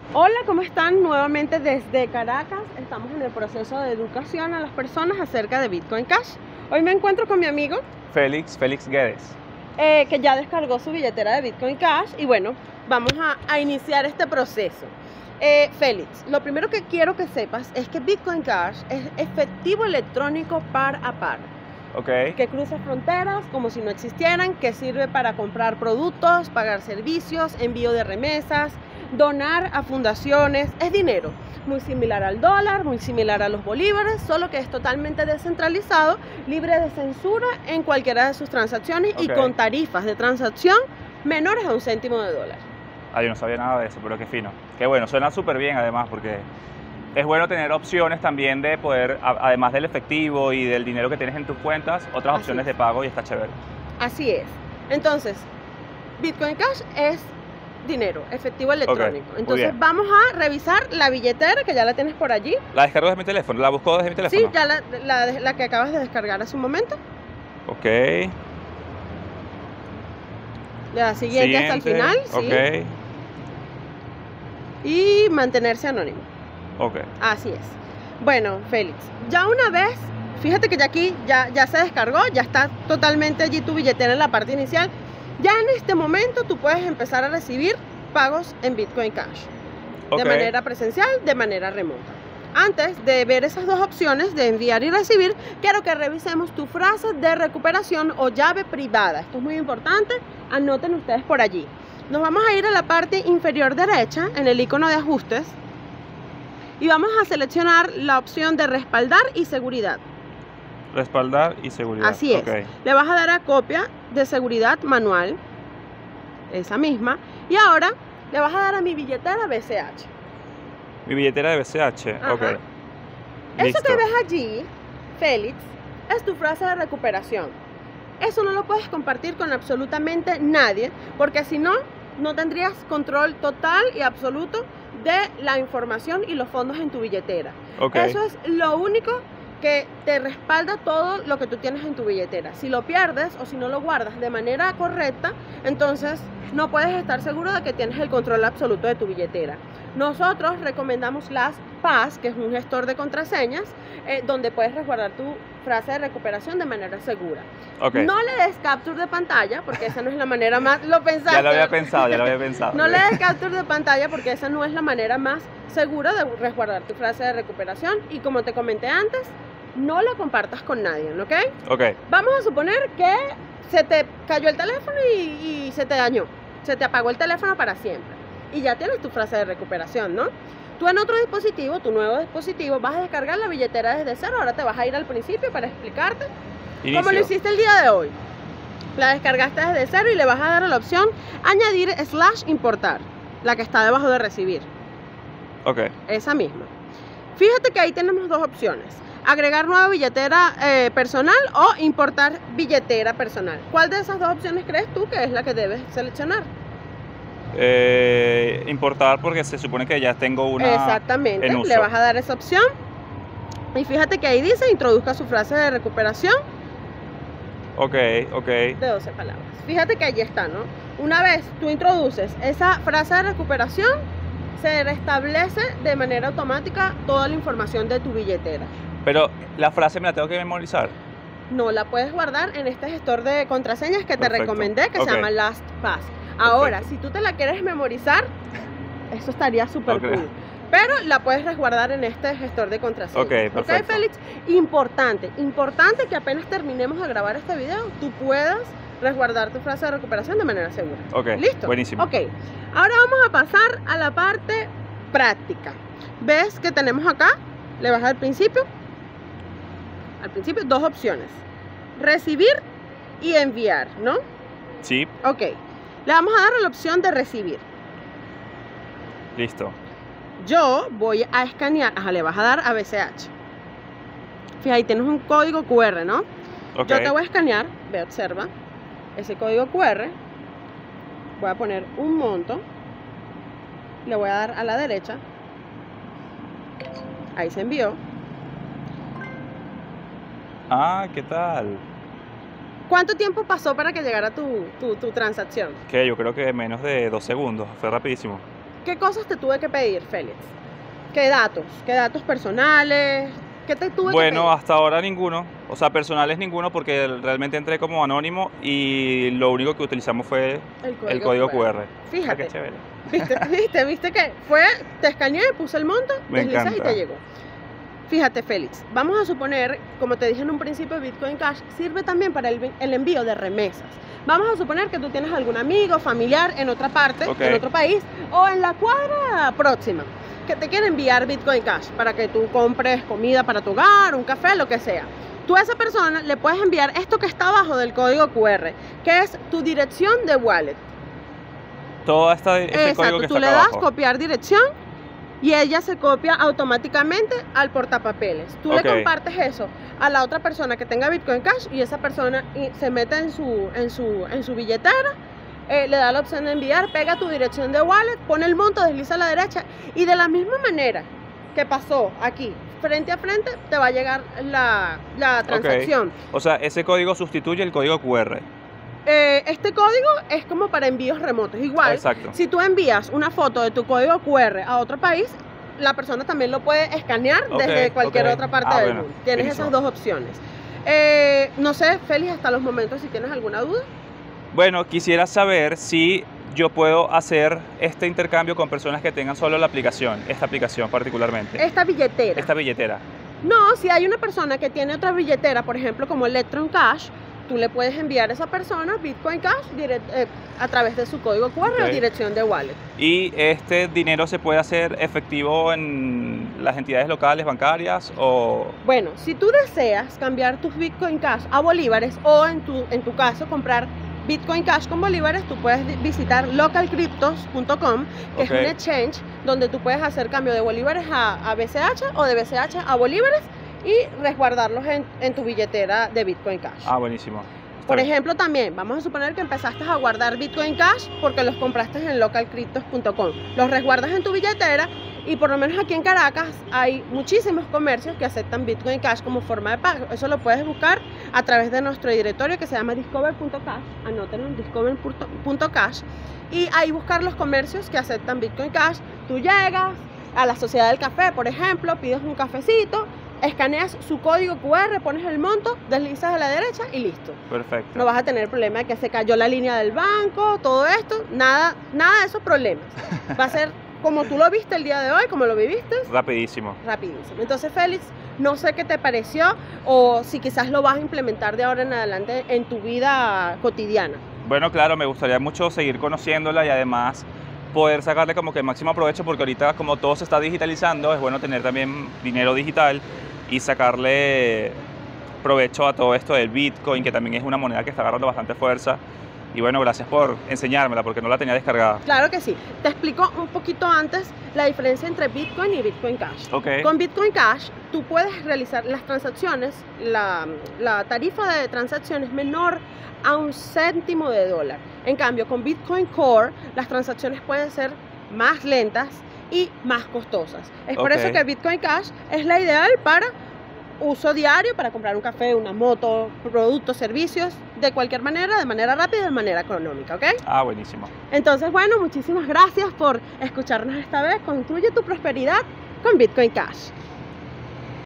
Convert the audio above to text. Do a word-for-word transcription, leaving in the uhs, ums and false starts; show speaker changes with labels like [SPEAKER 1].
[SPEAKER 1] Hola, ¿cómo están? Nuevamente desde Caracas. Estamos en el proceso de educación a las personas acerca de Bitcoin Cash. Hoy me encuentro con mi amigo
[SPEAKER 2] Félix, Félix Guedes.
[SPEAKER 1] eh, que ya descargó su billetera de Bitcoin Cash y bueno, vamos a, a iniciar este proceso. Eh, Félix, lo primero que quiero que sepas es que Bitcoin Cash es efectivo electrónico par a par.
[SPEAKER 2] Ok.
[SPEAKER 1] Que cruza fronteras como si no existieran, que sirve para comprar productos, pagar servicios, envío de remesas, donar a fundaciones. Es dinero muy similar al dólar, muy similar a los bolívares, solo que es totalmente descentralizado, libre de censura en cualquiera de sus transacciones
[SPEAKER 2] Ok.
[SPEAKER 1] y con tarifas de transacción menores a un céntimo de dólar.
[SPEAKER 2] Ah, yo no sabía nada de eso, pero qué fino. Qué bueno, suena súper bien además, porque es bueno tener opciones también de poder, a- además del efectivo y del dinero que tienes en tus cuentas, otras
[SPEAKER 1] Así
[SPEAKER 2] opciones
[SPEAKER 1] es.
[SPEAKER 2] de pago y está chévere.
[SPEAKER 1] Así es. Entonces, Bitcoin Cash es dinero, efectivo electrónico.
[SPEAKER 2] muy
[SPEAKER 1] Entonces
[SPEAKER 2] bien.
[SPEAKER 1] vamos a revisar la billetera, que ya la tienes por allí.
[SPEAKER 2] La descargo desde mi teléfono, la busco desde mi teléfono.
[SPEAKER 1] Sí, ya la, la, la que acabas de descargar hace un momento.
[SPEAKER 2] Ok.
[SPEAKER 1] Le das siguiente, hasta el final,
[SPEAKER 2] Siguiente,
[SPEAKER 1] sí. Y mantenerse anónimo.
[SPEAKER 2] Ok, ok.
[SPEAKER 1] Así es. Bueno, Félix, ya una vez, fíjate que ya aquí ya, ya se descargó, ya está totalmente allí tu billetera en la parte inicial. Ya en este momento tú puedes empezar a recibir pagos en Bitcoin Cash.
[SPEAKER 2] Ok.
[SPEAKER 1] De manera presencial, de manera remota. Antes de ver esas dos opciones de enviar y recibir, quiero que revisemos tu frase de recuperación o llave privada. Esto es muy importante, anoten ustedes por allí. Nos vamos a ir a la parte inferior derecha, en el icono de ajustes, y vamos a seleccionar la opción de respaldar y seguridad.
[SPEAKER 2] Respaldar y seguridad.
[SPEAKER 1] Así es.
[SPEAKER 2] Ok.
[SPEAKER 1] Le vas a dar a copia de seguridad manual, esa misma, y ahora le vas a dar a mi billetera B C H.
[SPEAKER 2] Mi billetera de B C H.
[SPEAKER 1] Ajá.
[SPEAKER 2] Ok.
[SPEAKER 1] Eso
[SPEAKER 2] Listo.
[SPEAKER 1] que ves allí, Félix, es tu frase de recuperación. Eso no lo puedes compartir con absolutamente nadie, porque si no, no tendrías control total y absoluto de la información y los fondos en tu billetera.
[SPEAKER 2] Ok.
[SPEAKER 1] Eso es lo único que te respalda todo lo que tú tienes en tu billetera. Si lo pierdes o si no lo guardas de manera correcta, entonces no puedes estar seguro de que tienes el control absoluto de tu billetera. Nosotros recomendamos LastPass, que es un gestor de contraseñas, eh, donde puedes resguardar tu frase de recuperación de manera segura.
[SPEAKER 2] Ok.
[SPEAKER 1] No le des capture de pantalla, porque esa no es la manera más... Lo pensaste.
[SPEAKER 2] Ya lo había pensado, ya lo había pensado.
[SPEAKER 1] No
[SPEAKER 2] Ok.
[SPEAKER 1] le des capture de pantalla porque esa no es la manera más segura de resguardar tu frase de recuperación. Y como te comenté antes, no la compartas con nadie, ¿ok?
[SPEAKER 2] Ok.
[SPEAKER 1] Vamos a suponer que se te cayó el teléfono y, y se te dañó. Se te apagó el teléfono para siempre. Y ya tienes tu frase de recuperación, ¿no? Tú en otro dispositivo, tu nuevo dispositivo, vas a descargar la billetera desde cero. Ahora te vas a ir al principio para explicarte
[SPEAKER 2] Inicio.
[SPEAKER 1] cómo lo hiciste el día de hoy. La descargaste desde cero y le vas a dar a la opción añadir slash importar, la que está debajo de recibir,
[SPEAKER 2] Ok.
[SPEAKER 1] esa misma. Fíjate que ahí tenemos dos opciones: agregar nueva billetera eh, personal o importar billetera personal. ¿Cuál de esas dos opciones crees tú que es la que debes seleccionar?
[SPEAKER 2] Eh, importar porque se supone que ya tengo una
[SPEAKER 1] Exactamente,
[SPEAKER 2] en uso.
[SPEAKER 1] le vas a dar esa opción y fíjate que ahí dice introduzca su frase de recuperación
[SPEAKER 2] Ok, ok.
[SPEAKER 1] de doce palabras. Fíjate que allí está, ¿no? Una vez tú introduces esa frase de recuperación, se restablece de manera automática toda la información de tu billetera.
[SPEAKER 2] Pero la frase me la tengo que memorizar.
[SPEAKER 1] No la puedes guardar en este gestor de contraseñas que te
[SPEAKER 2] Perfecto.
[SPEAKER 1] recomendé, que
[SPEAKER 2] Ok.
[SPEAKER 1] se llama LastPass. Ahora,
[SPEAKER 2] Perfecto.
[SPEAKER 1] si tú te la quieres memorizar, eso estaría súper
[SPEAKER 2] Ok.
[SPEAKER 1] cool. Pero la puedes resguardar en este gestor de contraseñas.
[SPEAKER 2] Ok, perfecto.
[SPEAKER 1] Félix? Importante, importante que apenas terminemos de grabar este video, tú puedas resguardar tu frase de recuperación de manera segura.
[SPEAKER 2] Ok,
[SPEAKER 1] ¿Listo?
[SPEAKER 2] buenísimo.
[SPEAKER 1] Ok, ahora vamos a pasar a la parte práctica. ¿Ves que tenemos acá? Le vas al principio. Al principio, dos opciones: recibir y enviar, ¿no?
[SPEAKER 2] Sí,
[SPEAKER 1] Ok, le vamos a dar a la opción de recibir.
[SPEAKER 2] listo.
[SPEAKER 1] Yo voy a escanear, ajá, le vas a dar a B C H. Fíjate, ahí tienes un código Q R, ¿no?
[SPEAKER 2] Ok.
[SPEAKER 1] Yo te voy a escanear, ve, observa, ese código Q R. Voy a poner un monto, le voy a dar a la derecha. Ahí se envió.
[SPEAKER 2] Ah, ¿qué tal?
[SPEAKER 1] ¿Cuánto tiempo pasó para que llegara tu, tu, tu transacción?
[SPEAKER 2] Que yo creo que menos de dos segundos. Fue rapidísimo.
[SPEAKER 1] ¿Qué cosas te tuve que pedir, Félix? ¿Qué datos? ¿Qué datos personales? ¿Qué te tuve
[SPEAKER 2] Bueno,
[SPEAKER 1] que pedir?
[SPEAKER 2] hasta ahora ninguno, o sea, personales ninguno porque realmente entré como anónimo y lo único que utilizamos fue
[SPEAKER 1] El código,
[SPEAKER 2] el código Q R.
[SPEAKER 1] Fíjate.
[SPEAKER 2] Ah, qué chévere.
[SPEAKER 1] ¿Viste, viste, viste que fue, te escaneé, puse el monto,
[SPEAKER 2] Me
[SPEAKER 1] deslizas y
[SPEAKER 2] encanta.
[SPEAKER 1] te llegó. Fíjate, Félix, vamos a suponer, como te dije en un principio, Bitcoin Cash sirve también para el, el envío de remesas. Vamos a suponer que tú tienes algún amigo, familiar en otra parte,
[SPEAKER 2] Ok.
[SPEAKER 1] en otro país o en la cuadra próxima que te quiere enviar Bitcoin Cash para que tú compres comida para tu hogar, un café, lo que sea. Tú a esa persona le puedes enviar esto que está abajo del código Q R, que es tu dirección de wallet.
[SPEAKER 2] Todo esta, este código
[SPEAKER 1] Exacto,
[SPEAKER 2] que
[SPEAKER 1] tú
[SPEAKER 2] está
[SPEAKER 1] le
[SPEAKER 2] acá
[SPEAKER 1] das
[SPEAKER 2] abajo.
[SPEAKER 1] copiar dirección y ella se copia automáticamente al portapapeles. Tú
[SPEAKER 2] Ok.
[SPEAKER 1] le compartes eso a la otra persona que tenga Bitcoin Cash y esa persona y- se mete en su, en su, en su billetera, eh, le da la opción de enviar, pega tu dirección de wallet, pone el monto, desliza a la derecha y de la misma manera que pasó aquí, frente a frente, te va a llegar la, la transacción.
[SPEAKER 2] O sea, ese código sustituye el código Q R.
[SPEAKER 1] Eh, este código es como para envíos remotos. Igual,
[SPEAKER 2] Exacto.
[SPEAKER 1] si tú envías una foto de tu código Q R a otro país, la persona también lo puede escanear
[SPEAKER 2] Ok,
[SPEAKER 1] desde cualquier
[SPEAKER 2] ok.
[SPEAKER 1] otra parte
[SPEAKER 2] Ah,
[SPEAKER 1] del
[SPEAKER 2] bueno,
[SPEAKER 1] mundo. Tienes
[SPEAKER 2] buenísimo.
[SPEAKER 1] esas dos opciones. Eh, no sé, Félix, hasta los momentos si tienes alguna duda.
[SPEAKER 2] Bueno, quisiera saber si yo puedo hacer este intercambio con personas que tengan solo la aplicación, esta aplicación particularmente,
[SPEAKER 1] Esta billetera.
[SPEAKER 2] esta billetera.
[SPEAKER 1] No, si hay una persona que tiene otra billetera, por ejemplo, como Electron Cash, tú le puedes enviar a esa persona Bitcoin Cash direct- eh, a través de su código Q R
[SPEAKER 2] Ok.
[SPEAKER 1] o dirección de wallet.
[SPEAKER 2] ¿Y este dinero se puede hacer efectivo en las entidades locales bancarias o...?
[SPEAKER 1] Bueno, si tú deseas cambiar tus Bitcoin Cash a bolívares o en tu, en tu caso comprar Bitcoin Cash con bolívares, tú puedes di- visitar local cryptos punto com, que
[SPEAKER 2] Ok.
[SPEAKER 1] es un exchange donde tú puedes hacer cambio de bolívares a, a B C H o de B C H a bolívares y resguardarlos en, en tu billetera de Bitcoin Cash.
[SPEAKER 2] Ah, buenísimo. Está
[SPEAKER 1] Por
[SPEAKER 2] bien.
[SPEAKER 1] ejemplo, también vamos a suponer que empezaste a guardar Bitcoin Cash porque los compraste en local cryptos punto com. Los resguardas en tu billetera y por lo menos aquí en Caracas hay muchísimos comercios que aceptan Bitcoin Cash como forma de pago. Eso lo puedes buscar a través de nuestro directorio que se llama discover punto cash. Anótenlo en discover punto cash y ahí buscar los comercios que aceptan Bitcoin Cash. Tú llegas a la Sociedad del Café, por ejemplo, pides un cafecito, escaneas su código Q R, pones el monto, deslizas a la derecha y listo.
[SPEAKER 2] Perfecto.
[SPEAKER 1] No vas a tener problema de que se cayó la línea del banco, todo esto, nada, nada de esos problemas. Va a ser como tú lo viste el día de hoy, como lo viviste,
[SPEAKER 2] Rapidísimo.
[SPEAKER 1] rapidísimo. Entonces, Félix, no sé qué te pareció o si quizás lo vas a implementar de ahora en adelante en tu vida cotidiana.
[SPEAKER 2] Bueno, claro, me gustaría mucho seguir conociéndola y además poder sacarle como que el máximo provecho porque ahorita como todo se está digitalizando, es bueno tener también dinero digital y sacarle provecho a todo esto del Bitcoin, que también es una moneda que está agarrando bastante fuerza. Y bueno, gracias por enseñármela porque no la tenía descargada.
[SPEAKER 1] Claro que sí. Te explico un poquito antes la diferencia entre Bitcoin y Bitcoin Cash.
[SPEAKER 2] Ok.
[SPEAKER 1] Con Bitcoin Cash tú puedes realizar las transacciones, la, la tarifa de transacción es menor a un céntimo de dólar. En cambio, con Bitcoin Core las transacciones pueden ser más lentas y más costosas. Es por
[SPEAKER 2] Ok.
[SPEAKER 1] eso que Bitcoin Cash es la ideal para uso diario, para comprar un café, una moto, productos, servicios, de cualquier manera, de manera rápida y de manera económica, ¿ok?
[SPEAKER 2] Ah, buenísimo.
[SPEAKER 1] Entonces, bueno, muchísimas gracias por escucharnos esta vez. Construye tu prosperidad con Bitcoin Cash.